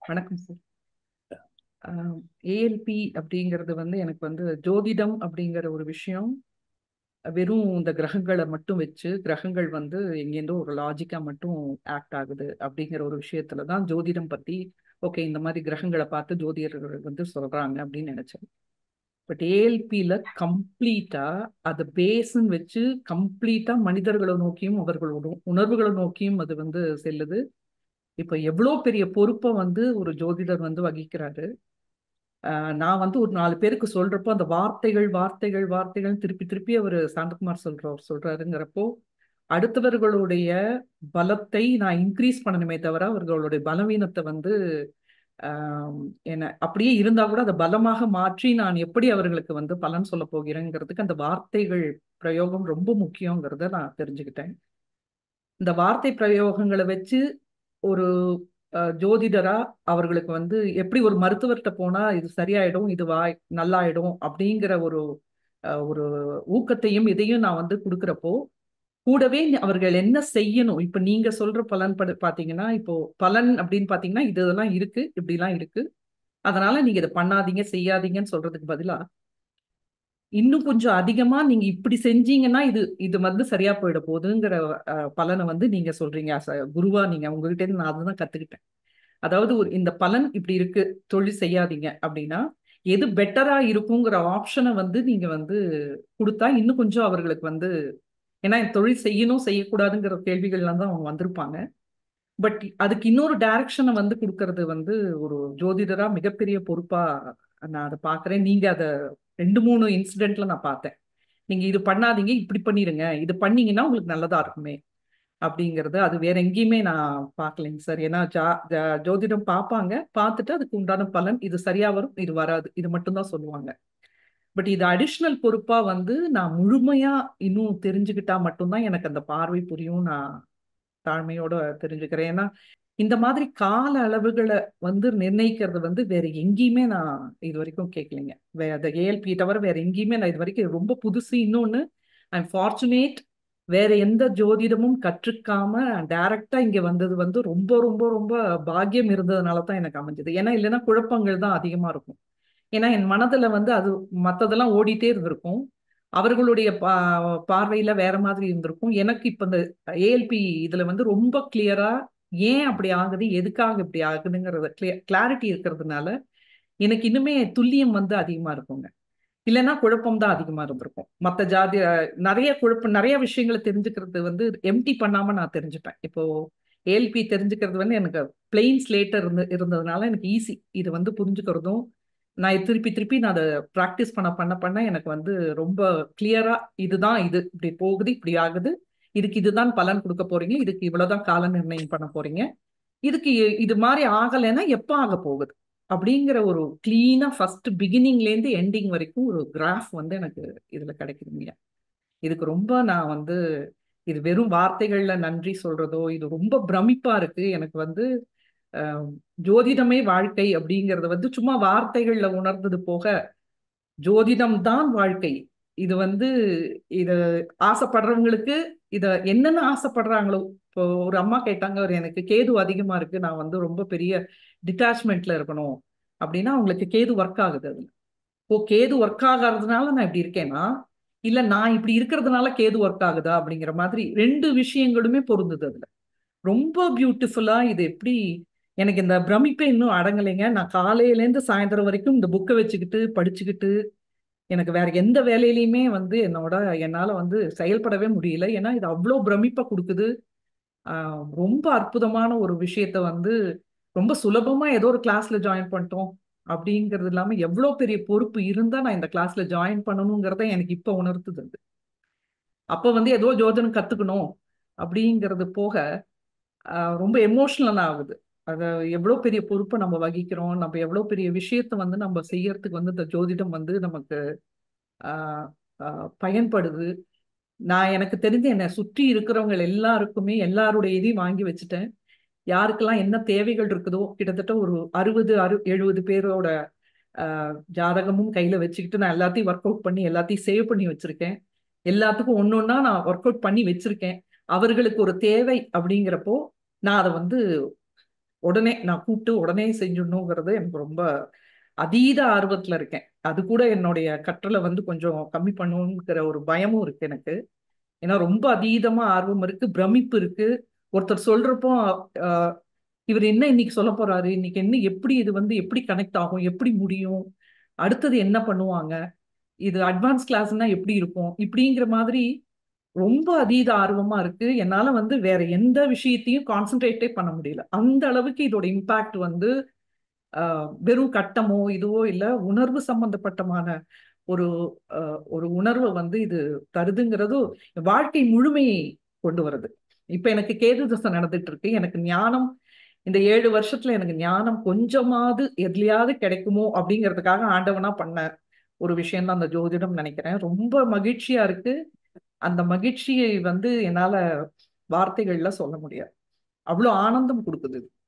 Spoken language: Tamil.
வணக்கம் சார். ஏஎல்பி அப்படிங்கிறது வந்து எனக்கு வந்து ஜோதிடம் அப்படிங்கிற ஒரு விஷயம் வெறும் இந்த கிரகங்களை மட்டும் வச்சு கிரகங்கள் வந்து எங்கேருந்தோ ஒரு லாஜிக்கா மட்டும் ஆக்ட் ஆகுது அப்படிங்கிற ஒரு விஷயத்துல தான் ஜோதிடம் பத்தி ஓகே இந்த மாதிரி கிரகங்களை பார்த்து ஜோதிடர்கள் வந்து சொல்றாங்க அப்படின்னு நினைச்சேன். பட் ஏஎல்பியில கம்ப்ளீட்டா அதை பேஸ்ன்னு வச்சு கம்ப்ளீட்டா மனிதர்களை நோக்கியும் அவர்களோட உணர்வுகளை நோக்கியும் அது வந்து செல்லுது. இப்ப எவ்வளவு பெரிய பொறுப்பை வந்து ஒரு ஜோதிடர் வந்து வகிக்கிறாரு. நான் வந்து ஒரு 4 பேருக்கு சொல்றப்போ அந்த வார்த்தைகள் வார்த்தைகள் வார்த்தைகள் திருப்பி திருப்பி அவர் சாந்தகுமார் சொல்றாருங்கிறப்போ அடுத்தவர்களுடைய பலத்தை நான் இன்க்ரீஸ் பண்ணணுமே தவிர அவர்களுடைய பலவீனத்தை வந்து ஆஹ், என்ன அப்படியே இருந்தா கூட அதை பலமாக மாற்றி நான் எப்படி அவர்களுக்கு வந்து பலன் சொல்ல போகிறேங்கிறதுக்கு அந்த வார்த்தைகள் பிரயோகம் ரொம்ப முக்கியங்கிறத நான் தெரிஞ்சுக்கிட்டேன். இந்த வார்த்தை பிரயோகங்களை வச்சு ஒரு ஜோதிடரா அவர்களுக்கு வந்து எப்படி ஒரு மருத்துவர்கிட்ட போனா இது சரியாயிடும் இது நல்லாயிடும் அப்படிங்கிற ஒரு ஒரு ஊக்கத்தையும் இதையும் நான் வந்து கொடுக்குறப்போ கூடவே அவர்கள் என்ன செய்யணும். இப்ப நீங்க சொல்ற பலன் பாத்தீங்கன்னா இப்போ பலன் அப்படின்னு பாத்தீங்கன்னா இது இதெல்லாம் இருக்கு இப்படிலாம் இருக்கு, அதனால நீங்க இதை பண்ணாதீங்க செய்யாதீங்கன்னு சொல்றதுக்கு பதிலா இன்னும் கொஞ்சம் அதிகமா நீங்க இப்படி செஞ்சீங்கன்னா இது இது வந்து சரியா போயிட போகுதுங்கிற பலனை வந்து நீங்க சொல்றீங்க. குருவா நீங்க உங்ககிட்ட இருந்து நான் அதுதான் கத்துக்கிட்டேன். அதாவது ஒரு இந்த பலன் இப்படி இருக்கு, தொழில் செய்யாதீங்க அப்படின்னா எது பெட்டரா இருக்குங்கிற ஆப்ஷனை வந்து நீங்க வந்து கொடுத்தா இன்னும் கொஞ்சம் அவர்களுக்கு வந்து ஏன்னா தொழில் செய்யணும் செய்யக்கூடாதுங்கிற கேள்விகள்லாம் தான் அவங்க வந்திருப்பாங்க. பட் அதுக்கு இன்னொரு டைரக்ஷனை வந்து கொடுக்கறது வந்து ஒரு ஜோதிடரா மிகப்பெரிய பொறுப்பா நான் அதை பாக்குறேன். நீங்க அதை 2 3 இன்சிடென்ட்ல நான் பார்த்தேன். நீங்க இது பண்ணாதீங்க இப்படி பண்ணிருங்க, இது பண்ணீங்கன்னா உங்களுக்கு நல்லதா இருக்குமே அப்படிங்கறது அது வேற எங்கேயுமே நான் பார்க்கலைங்க சார். ஏன்னா ஜோதிடம் பார்ப்பாங்க, பார்த்துட்டு அதுக்கு உண்டான பலன் இது சரியா வரும் இது வராது இது மட்டும் தான் சொல்லுவாங்க. பட் இது அடிஷ்னல் பொறுப்பா வந்து நான் முழுமையா இன்னும் தெரிஞ்சுக்கிட்டா மட்டும்தான் எனக்கு அந்த பார்வை புரியும். நான் தாழ்மையோட தெரிஞ்சுக்கிறேன். ஏன்னா இந்த மாதிரி கால அளவுகளை வந்து நிர்ணயிக்கிறது வந்து வேற எங்கேயுமே நான் இது வரைக்கும் கேட்கலைங்க. வேற ஏஎல்பி தவிர வேற எங்கேயுமே நான் இது வரைக்கும் ரொம்ப புதுசு. இன்னொன்னு ஐ எம் ஃபார்ச்சுனேட், வேற எந்த ஜோதிடமும் கற்றுக்காம டைரக்டா இங்க வந்தது வந்து ரொம்ப ரொம்ப ரொம்ப பாக்கியம் இருந்ததுனால தான் எனக்கு அமைஞ்சது. ஏன்னா இல்லைன்னா குழப்பங்கள் தான் அதிகமா இருக்கும். ஏன்னா என் மனதுல வந்து அது மத்ததெல்லாம் ஓடிட்டே இருந்திருக்கும், அவர்களுடைய பார்வையில வேற மாதிரி இருந்திருக்கும். எனக்கு இப்ப இந்த ஏஎல்பி இதுல வந்து ரொம்ப கிளியரா ஏன் அப்படி ஆகுது எதுக்காக இப்படி ஆகுதுங்கிறத கிளாரிட்டி இருக்கிறதுனால எனக்கு இன்னுமே துல்லியம் வந்து அதிகமா இருக்குங்க. இல்லைன்னா குழப்பம் தான் அதிகமா இருந்திருக்கும். மத்த ஜாதி நிறைய குழப்பம் நிறைய விஷயங்களை தெரிஞ்சுக்கிறது வந்து எம்டி பண்ணாம நான் தெரிஞ்சுப்பேன். இப்போ ஏஎல்பி தெரிஞ்சுக்கிறது வந்து எனக்கு பிளெயின் ஸ்லேட்டர் இருந்ததுனால எனக்கு ஈஸி இது வந்து புரிஞ்சுக்கிறதும். நான் திருப்பி திருப்பி நான் அதை ப்ராக்டிஸ் பண்ண பண்ண பண்ண எனக்கு வந்து ரொம்ப கிளியரா இதுதான் இது இப்படி போகுது இப்படி ஆகுது, இதுக்கு இதுதான் பலன் கொடுக்க போறீங்க, இதுக்கு இவ்வளவுதான் கால நிர்ணயம் பண்ண போறீங்க, இதுக்கு இது மாதிரி ஆகலைன்னா எப்ப ஆக போகுது அப்படிங்கிற ஒரு கிளீனா ஃபர்ஸ்ட் பிகினிங்ல இருந்து எண்டிங் வரைக்கும் ஒரு கிராஃப் வந்து எனக்கு இதுல கிடைக்குதுங்க. இதுக்கு ரொம்ப நான் வந்து இது வெறும் வார்த்தைகள்ல நன்றி சொல்றதோ இது ரொம்ப பிரமிப்பா இருக்கு எனக்கு வந்து. அஹ், ஜோதிடமே வாழ்க்கை அப்படிங்கறது வந்து சும்மா வார்த்தைகள்ல உணர்ந்தது போக ஜோதிடம் தான் வாழ்க்கை. இது வந்து இது ஆசைப்படுறவங்களுக்கு இத என்னென்ன ஆசைப்படுறாங்களோ. இப்போ ஒரு அம்மா கேட்டாங்க, ஒரு எனக்கு கேது அதிகமா இருக்கு, நான் வந்து ரொம்ப பெரிய டிட்டாச்மெண்ட்ல இருக்கணும் அப்படின்னா அவங்களுக்கு கேது ஒர்க் ஆகுது அதுல. இப்போ கேது ஒர்க் ஆகாததுனால நான் இப்படி இருக்கேனா, இல்ல நான் இப்படி இருக்கிறதுனால கேது ஒர்க் ஆகுதா அப்படிங்கிற மாதிரி 2 விஷயங்களுமே பொருந்தது அதுல. ரொம்ப பியூட்டிஃபுல்லா இது எப்படி எனக்கு இந்த பிரமிப்பே இன்னும் அடங்கலைங்க. நான் காலையில இருந்து சாயந்தரம் வரைக்கும் இந்த புக்கை வச்சுக்கிட்டு படிச்சுக்கிட்டு எனக்கு வேற எந்த வேலையிலயுமே வந்து என்னால வந்து செயல்படவே முடியல. ஏன்னா இது அவ்வளோ பிரமிப்பை கொடுக்குது. ரொம்ப அற்புதமான ஒரு விஷயத்த வந்து ரொம்ப சுலபமா ஏதோ ஒரு கிளாஸ்ல ஜாயின் பண்ணிட்டோம் அப்படிங்கிறது இல்லாம எவ்வளவு பெரிய பொறுப்பு இருந்தா நான் இந்த கிளாஸ்ல ஜாயின் பண்ணணுங்கிறத எனக்கு இப்ப உணர்த்துது அது. அப்ப வந்து ஏதோ ஜோதிடம் கத்துக்கணும் அப்படிங்கிறது போக ரொம்ப எமோஷனல் ஆகுது. அத எவ்வளவு பெரிய பொறுப்பை நம்ம வகிக்கிறோம், நம்ம எவ்வளவு பெரிய விஷயத்த வந்து நம்ம செய்யறதுக்கு வந்து இந்த ஜோதிடம் வந்து நமக்கு ஆஹ் பயன்படுது. நான் எனக்கு தெரிஞ்ச என்னை சுற்றி இருக்கிறவங்க எல்லாருக்குமே எல்லாருடைய இதையும் வாங்கி வச்சுட்டேன். யாருக்கெல்லாம் என்ன தேவைகள் இருக்குதோ கிட்டத்தட்ட ஒரு 60 70 பேரோட ஜாதகமும் கையில வச்சுக்கிட்டு நான் எல்லாத்தையும் ஒர்க் அவுட் பண்ணி எல்லாத்தையும் சேவ் பண்ணி வச்சிருக்கேன். எல்லாத்துக்கும் ஒன்னொன்னா நான் ஒர்க் அவுட் பண்ணி வச்சிருக்கேன். அவர்களுக்கு ஒரு தேவை அப்படிங்கிறப்போ நான் அதை வந்து உடனே நான் கூப்பிட்டு உடனே செஞ்சிடணுங்கிறது எனக்கு ரொம்ப அதீத ஆர்வத்துல இருக்கேன். அது கூட என்னுடைய கற்றலை வந்து கொஞ்சம் கம்மி பண்ணுங்கிற ஒரு பயமும் இருக்கு எனக்கு. ஏன்னா ரொம்ப அதீதமா ஆர்வம் இருக்கு, பிரமிப்பு இருக்கு. ஒருத்தர் சொல்றப்போ ஆஹ், இவர் என்ன இன்னைக்கு சொல்ல போறாரு, இன்னைக்கு என்ன, எப்படி இது வந்து எப்படி கனெக்ட் ஆகும், எப்படி முடியும், அடுத்தது என்ன பண்ணுவாங்க, இது அட்வான்ஸ் கிளாஸ்னா எப்படி இருக்கும், இப்படிங்கிற மாதிரி ரொம்ப அதீத ஆர்வமா இருக்கு. என்னால வந்து வேற எந்த விஷயத்தையும் கான்சென்ட்ரேட்டே பண்ண முடியல. அந்த அளவுக்கு இதோட இம்பாக்ட் வந்து வெறும் கட்டமோ இதுவோ இல்ல, உணர்வு சம்பந்தப்பட்டமான ஒரு ஒரு உணர்வை வந்து இது தருதுங்கிறது வாழ்க்கை முழுமையை கொண்டு வருது. இப்ப எனக்கு கேது தசை நடந்துட்டு இருக்கு. எனக்கு ஞானம் இந்த 7 வருஷத்துல எனக்கு ஞானம் கொஞ்சமாவது எதுலயாவது கிடைக்குமோ அப்படிங்கிறதுக்காக ஆண்டவனா பண்ண ஒரு விஷயம் தான் அந்த ஜோதிடம் நினைக்கிறேன். ரொம்ப மகிழ்ச்சியா இருக்கு. அந்த மகிழ்ச்சியை வந்து என்னால வார்த்தைகள்ல சொல்ல முடியாது. அவ்வளவு ஆனந்தம் கொடுக்குது இது.